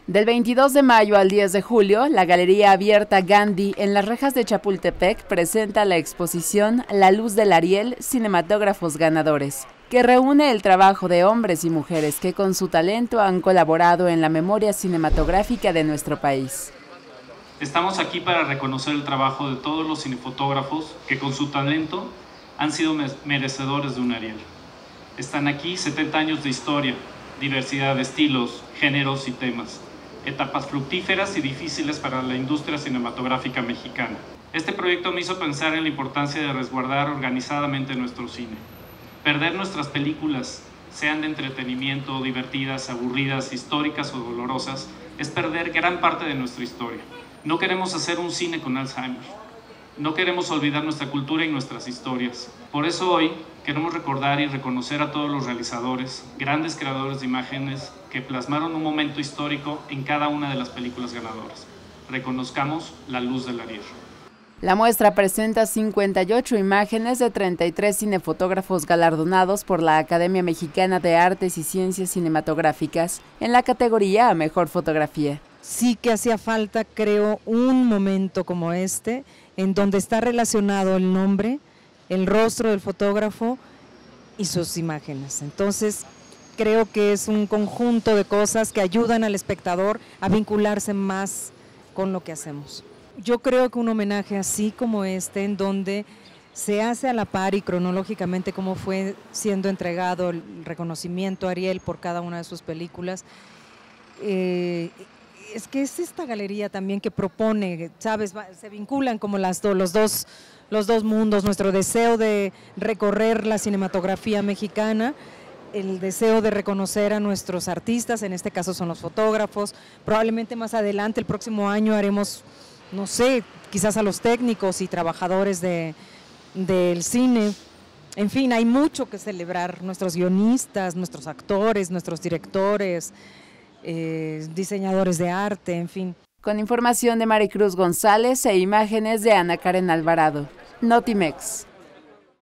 Del 22 de mayo al 10 de julio, la Galería Abierta Gandhi en las Rejas de Chapultepec presenta la exposición La Luz del Ariel, Cinematógrafos Ganadores, que reúne el trabajo de hombres y mujeres que con su talento han colaborado en la memoria cinematográfica de nuestro país. Estamos aquí para reconocer el trabajo de todos los cinefotógrafos que con su talento han sido merecedores de un Ariel. Están aquí 70 años de historia, diversidad de estilos, géneros y temas, etapas fructíferas y difíciles para la industria cinematográfica mexicana. Este proyecto me hizo pensar en la importancia de resguardar organizadamente nuestro cine. Perder nuestras películas, sean de entretenimiento, divertidas, aburridas, históricas o dolorosas, es perder gran parte de nuestra historia. No queremos hacer un cine con Alzheimer. No queremos olvidar nuestra cultura y nuestras historias. Por eso hoy queremos recordar y reconocer a todos los realizadores, grandes creadores de imágenes que plasmaron un momento histórico en cada una de las películas ganadoras. Reconozcamos la luz del Ariel. La muestra presenta 58 imágenes de 33 cinefotógrafos galardonados por la Academia Mexicana de Artes y Ciencias Cinematográficas en la categoría a Mejor Fotografía. Sí que hacía falta, creo, un momento como este, en donde está relacionado el nombre, el rostro del fotógrafo y sus imágenes. Entonces, creo que es un conjunto de cosas que ayudan al espectador a vincularse más con lo que hacemos. Yo creo que un homenaje así como este, en donde se hace a la par y cronológicamente cómo fue siendo entregado el reconocimiento a Ariel por cada una de sus películas, es que es esta galería también que propone, ¿sabes? Se vinculan como los dos mundos, nuestro deseo de recorrer la cinematografía mexicana, el deseo de reconocer a nuestros artistas, en este caso son los fotógrafos. Probablemente más adelante, el próximo año, haremos, no sé, quizás a los técnicos y trabajadores del cine. En fin, hay mucho que celebrar, nuestros guionistas, nuestros actores, nuestros directores, diseñadores de arte, en fin. Con información de Maricruz González e imágenes de Ana Karen Alvarado. Notimex.